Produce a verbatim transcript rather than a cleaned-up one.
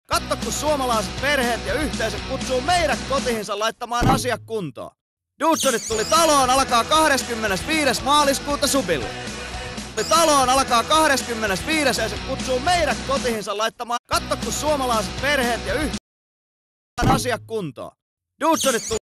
Katso, kun suomalaiset perheet ja yhteisöt kutsuu meidät kotihinsa laittamaan asiat kuntoon. Dudesonit tuli taloon alkaa kahdeskymmenesviides maaliskuuta Subilla. Tuli taloon alkaa kahdeskymmenesviides ja se kutsuu meidät kotihinsa laittamaan. Katso, kun suomalaiset perheet ja yhteisöt asiat kuntoon. Dudesonit tuli